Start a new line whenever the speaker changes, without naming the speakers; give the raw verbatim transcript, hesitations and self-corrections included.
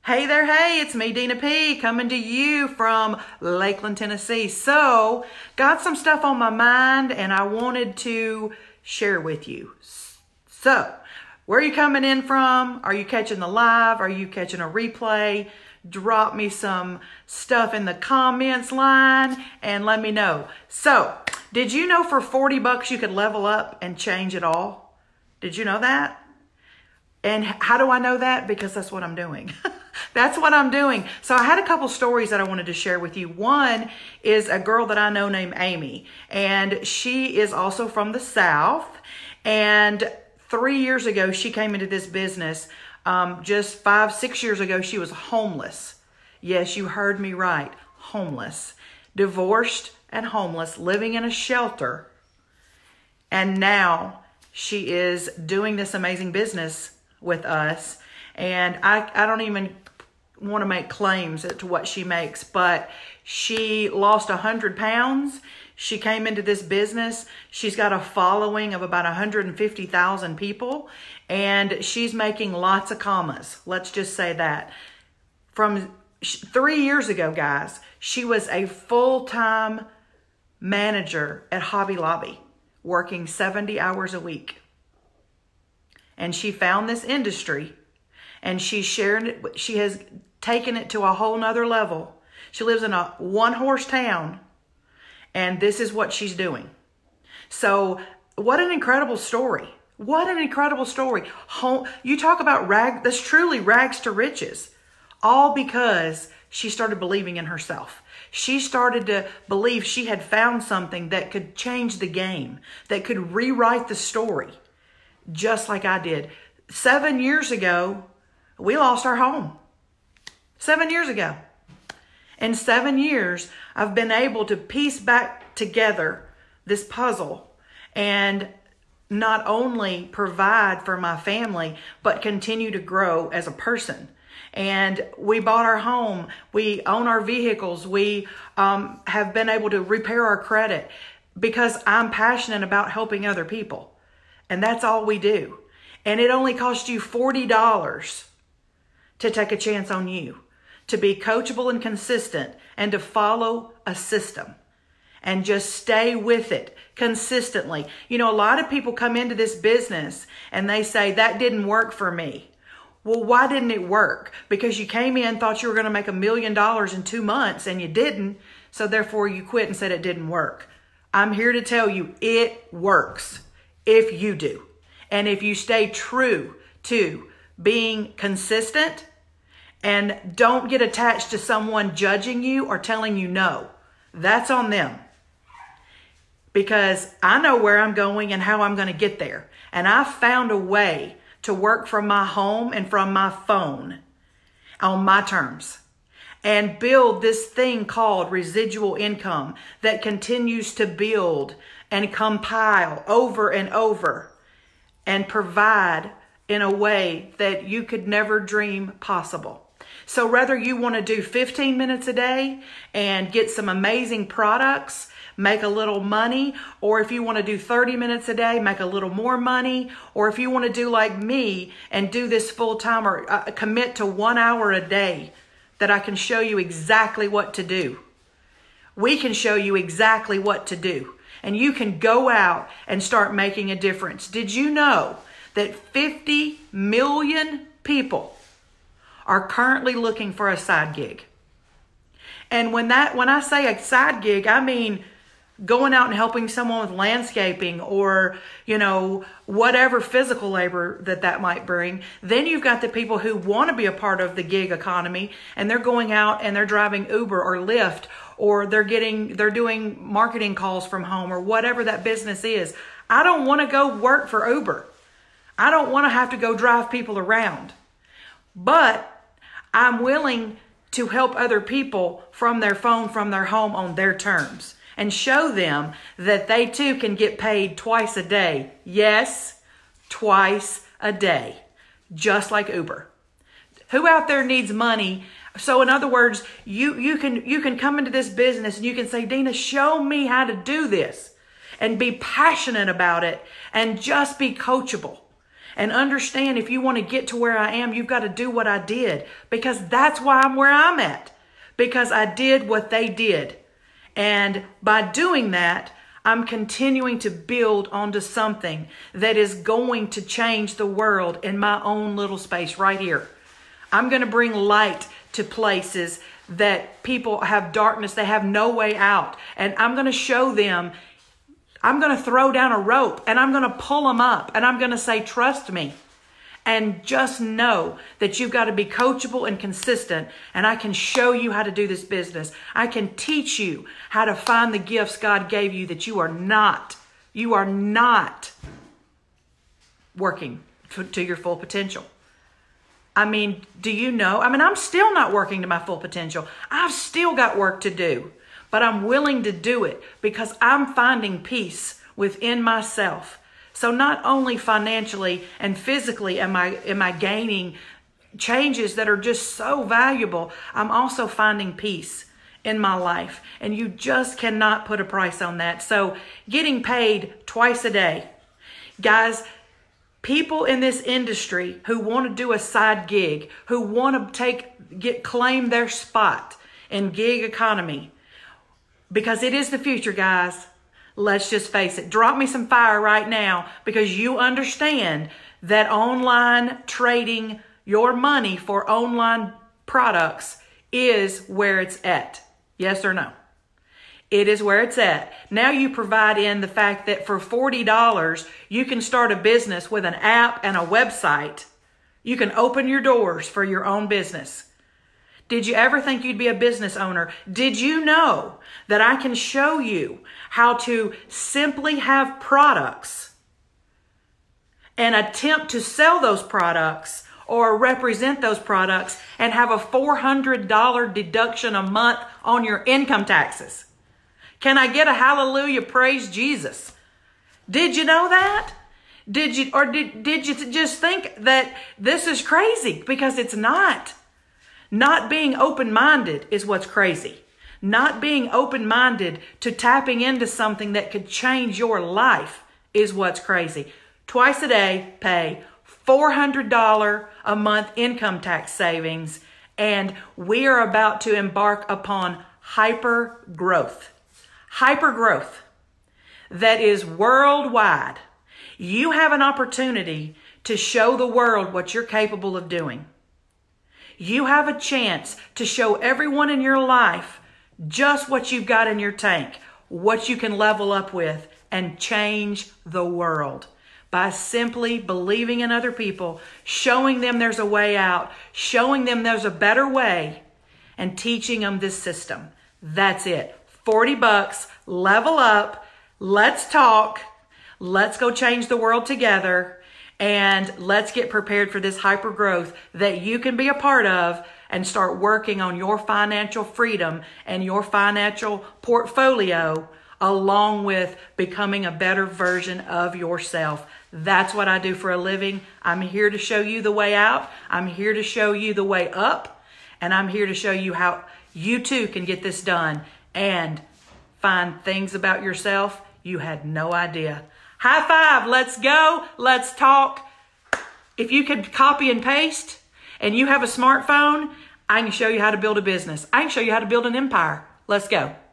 Hey there, hey, it's me, Dina P, coming to you from Lakeland, Tennessee. So, got some stuff on my mind and I wanted to share with you. So, where are you coming in from? Are you catching the live? Are you catching a replay? Drop me some stuff in the comments line and let me know. So, did you know for forty bucks you could level up and change it all? Did you know that? And how do I know that? Because that's what I'm doing. That's what I'm doing. So I had a couple stories that I wanted to share with you. One is a girl that I know named Amy, and she is also from the South. And three years ago, she came into this business. Um, just five, six years ago, she was homeless. Yes, you heard me right. Homeless. Divorced and homeless, living in a shelter. And now she is doing this amazing business with us. And I, I don't even want to make claims to what she makes, but she lost one hundred pounds. She came into this business. She's got a following of about one hundred fifty thousand people, and she's making lots of commas. Let's just say that. From three years ago, guys, she was a full-time manager at Hobby Lobby, working seventy hours a week. And she found this industry and she shared it. She has taken it to a whole nother level. She lives in a one horse town and this is what she's doing. So what an incredible story. What an incredible story. You talk about rag, that's truly rags to riches, all because she started believing in herself. She started to believe she had found something that could change the game, that could rewrite the story. Just like I did. Seven years ago, we lost our home. Seven years ago. In seven years, I've been able to piece back together this puzzle and not only provide for my family, but continue to grow as a person. And we bought our home. We own our vehicles. We um, have been able to repair our credit because I'm passionate about helping other people. And that's all we do. And it only costs you forty dollars to take a chance on you, to be coachable and consistent, and to follow a system and just stay with it consistently. You know, a lot of people come into this business and they say, that didn't work for me. Well, why didn't it work? Because you came in, thought you were going to make a million dollars in two months and you didn't. So therefore you quit and said it didn't work. I'm here to tell you it works. If you do, and if you stay true to being consistent and don't get attached to someone judging you or telling you no, that's on them. Because I know where I'm going and how I'm going to get there. And I found a way to work from my home and from my phone on my terms and build this thing called residual income that continues to build and compile over and over and provide in a way that you could never dream possible. So whether you want to do fifteen minutes a day and get some amazing products, make a little money, or if you want to do thirty minutes a day, make a little more money, or if you want to do like me and do this full time or uh, commit to one hour a day, that I can show you exactly what to do. We can show you exactly what to do. And you can go out and start making a difference. Did you know that fifty million people are currently looking for a side gig? And when that, when I say a side gig, I mean going out and helping someone with landscaping or, you know, whatever physical labor that that might bring. Then you've got the people who want to be a part of the gig economy and they're going out and they're driving Uber or Lyft, or they're getting, they're doing marketing calls from home or whatever that business is. I don't want to go work for Uber. I don't want to have to go drive people around, but I'm willing to help other people from their phone, from their home on their terms and show them that they too can get paid twice a day. Yes, twice a day, just like Uber. Who out there needs money? So in other words, you, you can, you can come into this business and you can say, Dina, show me how to do this, and be passionate about it and just be coachable. and understand if you want to get to where I am, you've got to do what I did, because that's why I'm where I'm at, because I did what they did. And by doing that, I'm continuing to build onto something that is going to change the world in my own little space right here. I'm going to bring light to places that people have darkness. They have no way out. And I'm going to show them, I'm going to throw down a rope and I'm going to pull them up and I'm going to say, trust me. And just know that you've got to be coachable and consistent. And I can show you how to do this business. I can teach you how to find the gifts God gave you that you are not, you are not working to, to your full potential. I mean, do you know? I mean, I'm still not working to my full potential. I've still got work to do, but I'm willing to do it because I'm finding peace within myself. So not only financially and physically am I, am I gaining changes that are just so valuable, I'm also finding peace in my life. And you just cannot put a price on that. So getting paid twice a day. Guys, people in this industry who want to do a side gig, who want to take, get, claim their spot in gig economy, because it is the future, guys. Let's just face it. Drop me some fire right now, because you understand that online trading your money for online products is where it's at. Yes or no? It is where it's at. Now you provide in the fact that for forty dollars, you can start a business with an app and a website. You can open your doors for your own business. Did you ever think you'd be a business owner? Did you know that I can show you how to simply have products and attempt to sell those products or represent those products and have a four hundred dollar deduction a month on your income taxes? Can I get a hallelujah, praise Jesus? Did you know that? Did you, or did, did you just think that this is crazy? Because it's not. Not being open-minded is what's crazy. Not being open-minded to tapping into something that could change your life is what's crazy. Twice a day, pay four hundred dollars a month income tax savings, and we are about to embark upon hyper growth. Hyper growth that is worldwide. You have an opportunity to show the world what you're capable of doing. You have a chance to show everyone in your life just what you've got in your tank, what you can level up with, and change the world by simply believing in other people, showing them there's a way out, showing them there's a better way, and teaching them this system. That's it. forty bucks, level up, let's talk, let's go change the world together. And let's get prepared for this hyper growth that you can be a part of and start working on your financial freedom and your financial portfolio, along with becoming a better version of yourself. That's what I do for a living. I'm here to show you the way out. I'm here to show you the way up. And I'm here to show you how you too can get this done and find things about yourself you had no idea. High five. Let's go. Let's talk. If you could copy and paste and you have a smartphone, I can show you how to build a business. I can show you how to build an empire. Let's go.